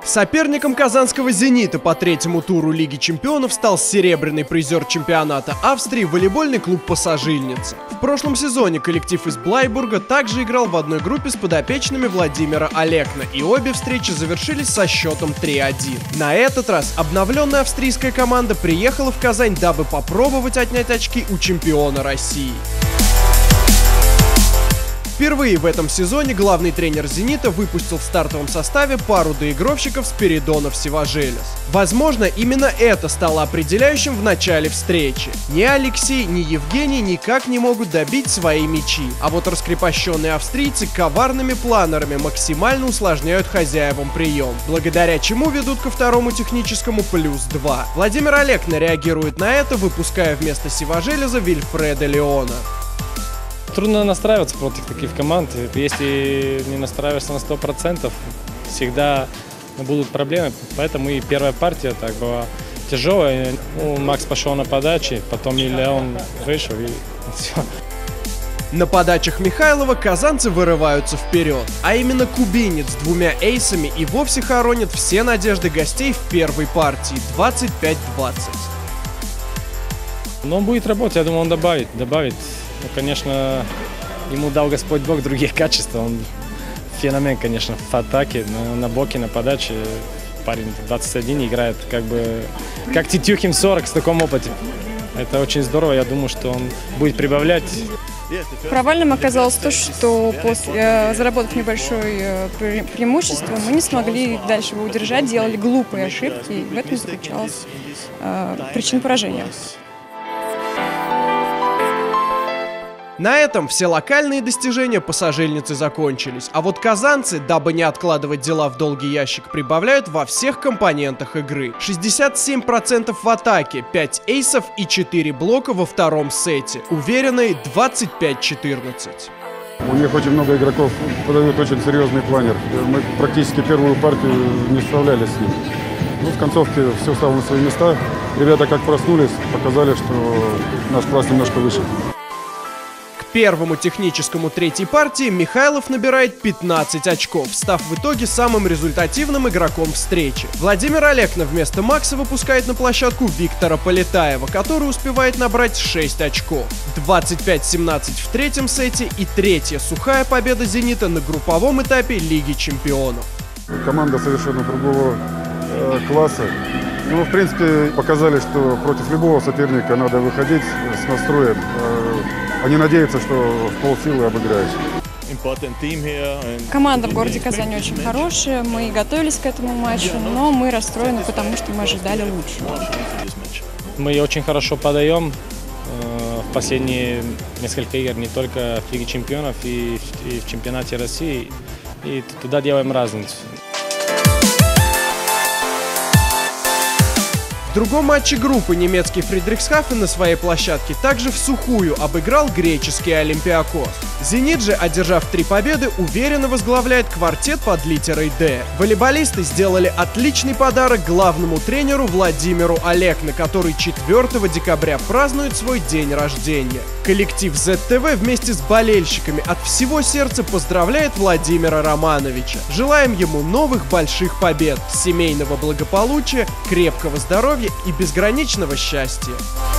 Соперником казанского «Зенита» по третьему туру Лиги чемпионов стал серебряный призер чемпионата Австрии волейбольный клуб «Пассажильница». В прошлом сезоне коллектив из Блайбурга также играл в одной группе с подопечными Владимира Алекна, и обе встречи завершились со счетом 3-1. На этот раз обновленная австрийская команда приехала в Казань, дабы попробовать отнять очки у чемпиона России. Впервые в этом сезоне главный тренер «Зенита» выпустил в стартовом составе пару доигровщиков Спиридонов Севажелес. Возможно, именно это стало определяющим в начале встречи. Ни Алексей, ни Евгений никак не могут добить свои мячи, а вот раскрепощенные австрийцы коварными планерами максимально усложняют хозяевам прием, благодаря чему ведут ко второму техническому +2. Владимир Алекна реагирует на это, выпуская вместо Севажелеза Вильфреда Леона. Трудно настраиваться против таких команд. Если не настраиваешься на 100%, всегда будут проблемы. Поэтому и первая партия так была тяжелая. Макс пошел на подачи, потом и Леон вышел, и все. На подачах Михайлова казанцы вырываются вперед, а именно кубинец с двумя эйсами и вовсе хоронит все надежды гостей в первой партии 25-20. Но он будет работать, я думаю, он добавит. Ну, конечно, ему дал Господь Бог другие качества. Он феномен, конечно, в атаке, на боке, на подаче. Парень 21 играет как Тетюхин 40 с таком опыте. Это очень здорово, я думаю, что он будет прибавлять. Провальным оказалось то, что после, заработав небольшое преимущество, мы не смогли дальше его удержать, делали глупые ошибки, и в этом заключалась причина поражения. На этом все локальные достижения «Пассажильницы» закончились, а вот казанцы, дабы не откладывать дела в долгий ящик, прибавляют во всех компонентах игры. 67% в атаке, 5 эйсов и 4 блока во втором сете. Уверенные 25-14. У них очень много игроков подают очень серьезный планер. Мы практически первую партию не справлялись с ним. Ну, в концовке все стало на свои места. Ребята как проснулись, показали, что наш класс немножко выше. К первому техническому третьей партии Михайлов набирает 15 очков, став в итоге самым результативным игроком встречи. Владимир Алекна вместо Макса выпускает на площадку Виктора Полетаева, который успевает набрать 6 очков. 25-17 в третьем сете и третья сухая победа «Зенита» на групповом этапе Лиги чемпионов. Команда совершенно другого класса. Ну, в принципе, показали, что против любого соперника надо выходить с настроем. Они надеются, что в полсилы обыграешь. Команда в городе Казани очень хорошая, мы готовились к этому матчу, но мы расстроены, потому что мы ожидали лучшего. Мы очень хорошо подаем в последние несколько игр, не только в Лиге чемпионов, и в чемпионате России, и туда делаем разницу. В другом матче группы немецкий Фридрихсхафен на своей площадке также в сухую обыграл греческий Олимпиакос. «Зенит» же, одержав 3 победы, уверенно возглавляет квартет под литерой «Д». Волейболисты сделали отличный подарок главному тренеру Владимиру Алекна, который 4 декабря празднует свой день рождения. Коллектив ZTV вместе с болельщиками от всего сердца поздравляет Владимира Романовича. Желаем ему новых больших побед, семейного благополучия, крепкого здоровья и безграничного счастья.